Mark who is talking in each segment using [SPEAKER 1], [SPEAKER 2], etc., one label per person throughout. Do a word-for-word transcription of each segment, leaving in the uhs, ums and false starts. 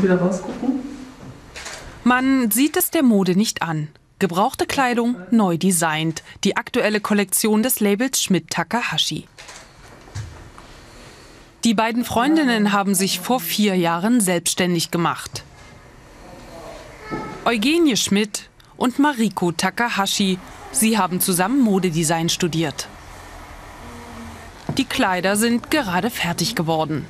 [SPEAKER 1] du wieder rausgucken?
[SPEAKER 2] Man sieht es der Mode nicht an. Gebrauchte Kleidung neu designt. Die aktuelle Kollektion des Labels Schmidt Takahashi. Die beiden Freundinnen haben sich vor vier Jahren selbstständig gemacht. Eugenie Schmidt und Mariko Takahashi, sie haben zusammen Modedesign studiert. Die Kleider sind gerade fertig geworden.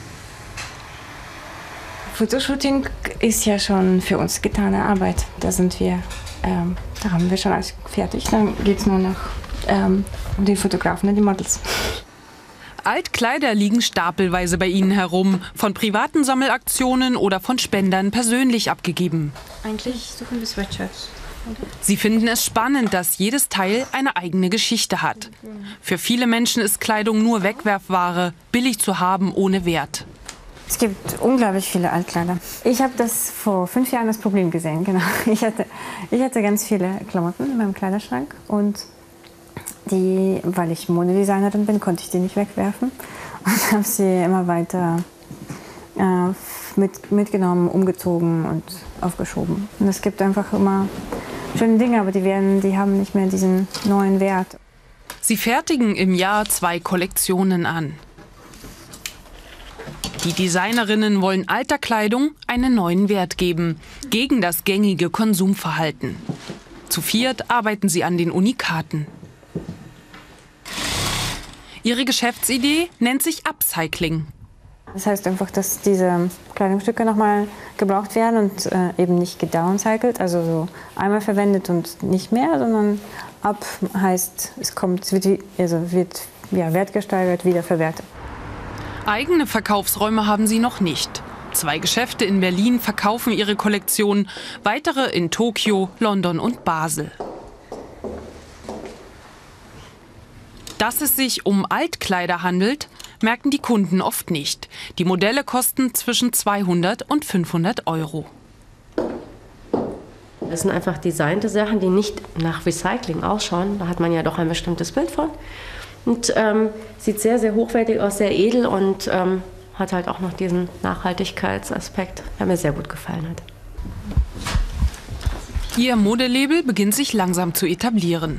[SPEAKER 3] Fotoshooting ist ja schon für uns getane Arbeit. Da sind wir, ähm, da haben wir schon alles fertig. Dann geht es nur noch ähm, um die Fotografen und die Models.
[SPEAKER 2] Altkleider liegen stapelweise bei Ihnen herum, von privaten Sammelaktionen oder von Spendern persönlich abgegeben.
[SPEAKER 3] Eigentlich suchen wir Sweatshirts.
[SPEAKER 2] Sie finden es spannend, dass jedes Teil eine eigene Geschichte hat. Für viele Menschen ist Kleidung nur Wegwerfware, billig zu haben ohne Wert.
[SPEAKER 3] Es gibt unglaublich viele Altkleider. Ich habe das vor fünf Jahren das Problem gesehen. Genau. Ich hatte, ich hatte ganz viele Klamotten in meinem Kleiderschrank und die, weil ich Modedesignerin bin, konnte ich die nicht wegwerfen und habe sie immer weiter äh, mit, mitgenommen, umgezogen und aufgeschoben. Und es gibt einfach immer schöne Dinge, aber die, werden, die haben nicht mehr diesen neuen Wert.
[SPEAKER 2] Sie fertigen im Jahr zwei Kollektionen an. Die Designerinnen wollen alter Kleidung einen neuen Wert geben, gegen das gängige Konsumverhalten. Zu viert arbeiten sie an den Unikaten. Ihre Geschäftsidee nennt sich Upcycling.
[SPEAKER 3] Das heißt einfach, dass diese Kleidungsstücke nochmal gebraucht werden und äh, eben nicht gedowncycelt, also so einmal verwendet und nicht mehr, sondern up heißt, es kommt, es wird, also wird ja, wertgesteigert, wiederverwertet.
[SPEAKER 2] Eigene Verkaufsräume haben sie noch nicht. Zwei Geschäfte in Berlin verkaufen ihre Kollektion, weitere in Tokio, London und Basel. Dass es sich um Altkleider handelt, merken die Kunden oft nicht. Die Modelle kosten zwischen zweihundert und fünfhundert Euro.
[SPEAKER 4] Das sind einfach designte Sachen, die nicht nach Recycling ausschauen. Da hat man ja doch ein bestimmtes Bild von. Und ähm, sieht sehr, sehr hochwertig aus, sehr edel und ähm, hat halt auch noch diesen Nachhaltigkeitsaspekt, der mir sehr gut gefallen hat.
[SPEAKER 2] Ihr Modelabel beginnt sich langsam zu etablieren.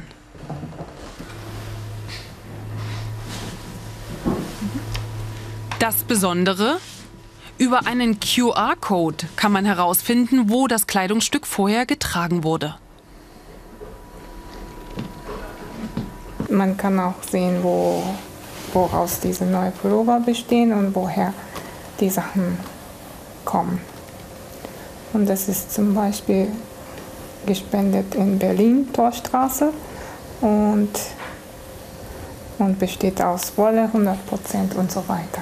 [SPEAKER 2] Das Besondere: Über einen Q R-Code kann man herausfinden, wo das Kleidungsstück vorher getragen wurde.
[SPEAKER 5] Man kann auch sehen, wo, woraus diese neuen Pullover bestehen und woher die Sachen kommen. Und das ist zum Beispiel gespendet in Berlin, Torstraße, und, und besteht aus Wolle, hundert Prozent und so weiter.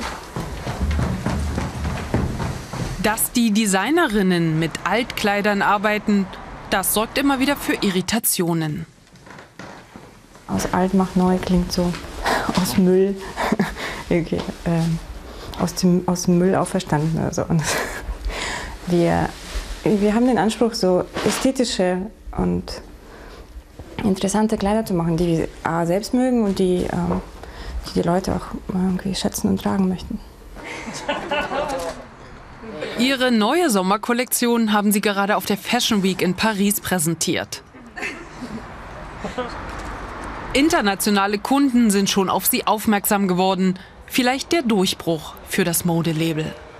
[SPEAKER 2] Dass die Designerinnen mit Altkleidern arbeiten, das sorgt immer wieder für Irritationen.
[SPEAKER 3] Aus alt macht neu klingt so aus Müll, okay, ähm, aus, dem, aus dem Müll auferstanden oder so. Und wir, wir haben den Anspruch, so ästhetische und interessante Kleider zu machen, die wir A, selbst mögen und die, ähm, die die Leute auch irgendwie schätzen und tragen möchten.
[SPEAKER 2] Ihre neue Sommerkollektion haben sie gerade auf der Fashion Week in Paris präsentiert. Internationale Kunden sind schon auf sie aufmerksam geworden. Vielleicht der Durchbruch für das Modelabel.